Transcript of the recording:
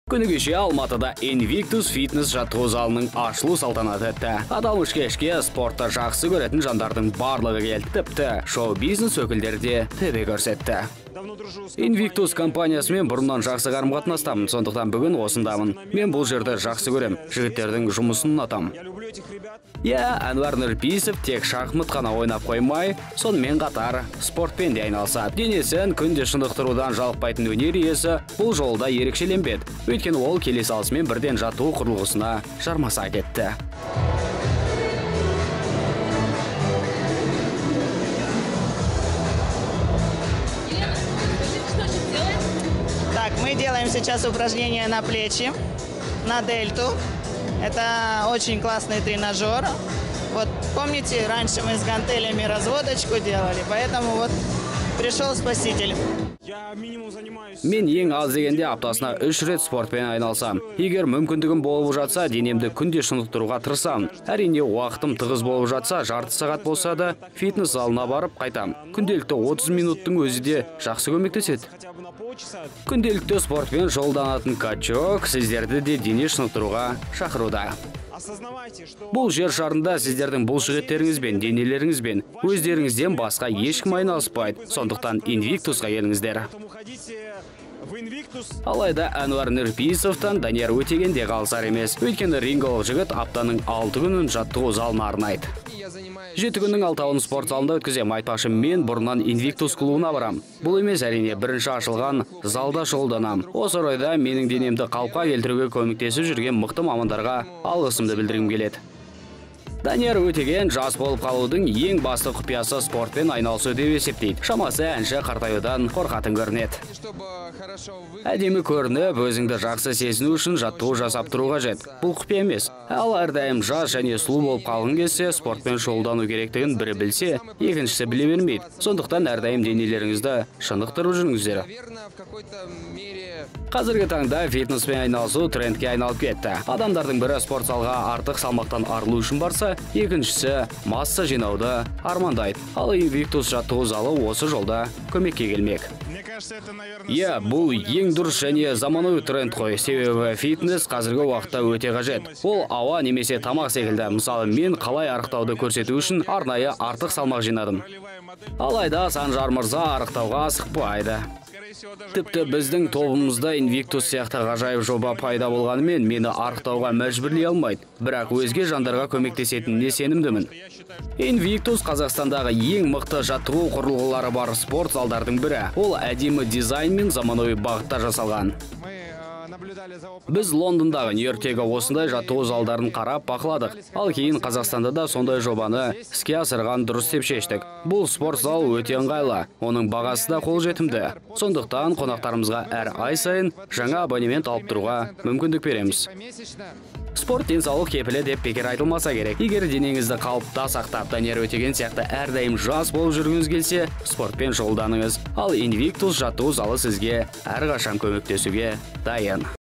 Күні кеше Алматыда Invictus фитнес жаттығу залының ашылу салтанаты өтті. Аталмыш кешке спортты жақсы көретін жандардың барлығы келді, тіпті шоу-бизнес өкілдері де төбе көрсетті. Invictus компаниясымен бұрыннан жақсы қарым-қатынастамын, сондықтан бүгін осындамын. Мен бұл жерді жақсы көрем, жігіттердің жұмысын ұнатам. Әнуар Нұрпейісов тек шахмат қана ойнап қоймай, сонымен қатар спортпен де айналысады. Денесін күнде шынықтырудан жалықпайтын өнер иесі бұл жолда ерекшеленбеді. Өйткені ол келе салысымен бірден жаттығу құрылғысына жармаса кетті. Мы делаем сейчас упражнения на плечи, на дельту. Это очень классный тренажер. Вот помните, раньше мы с гантелями разводочку делали, поэтому вот пришел спаситель. Мен ең аз дегенде аптасына 3 рет спортпен айналсам. Егер мүмкіндігім болып жатса, денемді күнде шынықтыруға тырысам. Әрине, уақытым тығыз болып жатса, жарты сағат болса да, фитнес залына барып қайтам. Күнделікті 30 минуттың өзі де жақсы көмектеседі. Күнделікті спортпен жолданатын качок сіздерді де дене шынықтыруға шақыруда. Бұл жер шарында сіздердің бұл жігіттеріңізбен, денелеріңізбен, өздеріңізден басқа ешкім айналыспайды. Сондықтан Invictusқа келіңіздер. Алайда Әнуар Нұрпейісовтан Данияр Өтеген де қалсар емес. Өйткені рингалық жігіт аптаның 6 күнін жаттығу залына арнайды. 7 күннің 6-ын спорт залында өткізем. Айтпақшы, мен бұрыннан Invictus клубына барам. Бұл емес, әрине, бірінші ашылған залда шолданам. Осы орайда менің денемді қалыпқа келтіруге көмектесіп жүрген мықты мамандарға алғысымды білдіргім келеді. Данияр Өтеген жас болып қалудың ең басты құпиясы спортпен айналысу деп есептейді. Шамасы әнші қартаюдан қорқатын көрінеді. Әдемі көрініп, өзіңді жақсы сезіну үшін жаттығу жасап тұру қажет. Бұл құпия емес. Ал әрдайым жас және сұлу болып қалғың келсе, спортпен шұғылдану керектігін бірі білсе, екіншісі біле бермейді. Сондықтан әрдайым денелеріңізді шынықтырып жүріңіздер. Қазіргі таңда фитнеспен айналысу трендке айналып кетті. Адамдардың бірі спорт залға артық салмақтан арылу үшін барса, екіншісі масса жинауды армандайды. Ал Invictus жаттығу залы осы жолда көмекке келмек. Бұл ең дұрыс және заманауи тренд қой. Себебі фитнес қазіргі уақытта өте қажет. Ол ауа немесе тамақ секілді. Мысалы, мен қалай арықтауды көрсету үшін арнайы артық салмақ жинадым. Алайда Санжар мырза арықтауға асықпайды. Тіпті біздің тобымызда Invictus сияқты ғажайып жоба пайда болғанымен мені арықтауға мәжбүрлей алмайды. Бірақ өзге жандарға көмектесетініне сенімдімін. Invictus Қазақстандағы ең мықты жаттығу құрылғылары бар спорт залдардың бірі. Ол әдемі дизайн мен заманауи бағытта жасалған. Біз Лондондағы, Нью-Йорктегі осындай жаттығу залдарын қарап бақыладық. Ал кейін Қазақстанда да сондай жобаны іске асырған дұрыс деп шештік. Бұл спорт зал өте ыңғайлы, оның бағасы да қолжетімді. Сондықтан қонақтарымызға әр ай сайын жаңа абонемент алып тұруға мүмкіндік береміз. Спорт денсаулық кепілі деп бекер айтылмаса керек. Егер денеңізді қалыпта сақтап, Данияр Өтеген сияқты әрдайым жас болып жүргіңіз келсе, спортпен шұғылданыңыз. Ал Invictus жаттығу залы сізге әрқашан көмектесуге дайын.